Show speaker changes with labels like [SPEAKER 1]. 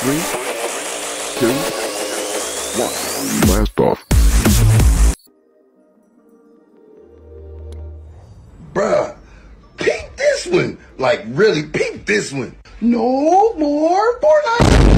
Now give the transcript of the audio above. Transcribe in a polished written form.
[SPEAKER 1] 3, 2, 1. Blast off.
[SPEAKER 2] Bruh, peep this one. Like, really, peep this one. No more Fortnite.